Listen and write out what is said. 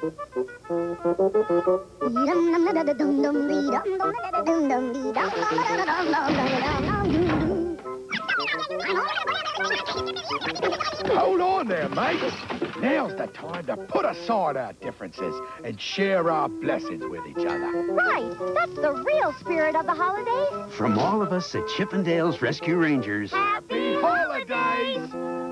Hold on there, mate. Now's the time to put aside our differences and share our blessings with each other. Right. That's the real spirit of the holidays. From all of us at Chippendale's Rescue Rangers. Happy holidays!